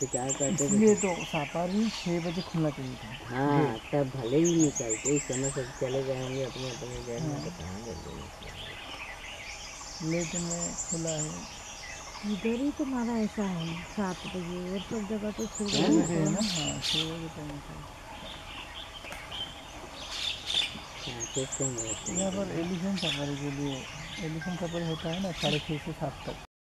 शिकार करते थे। इसलिए तो सफारी 6 बजे खुलना चाहिए था। हाँ तब भले ही निकलते, इस समय सब चले गए होंगे अपने अपने घर में, तो हाँ, कहाँ जल्दी निकलेंगे। लेट में खुला है। इधर ही तुम्हारा ऐसा है 7 बजे, और सब जगह तो 6 बजे 6 हाँ बजे है खुला। ना, हाँ 6 बजे टाइम होता है। ट्रैफिक कम रहती यहाँ है पर ना। एलिफेंट सफारी के लिए, एलिफेंट सफारी होता है ना 6:30 से 7 तक।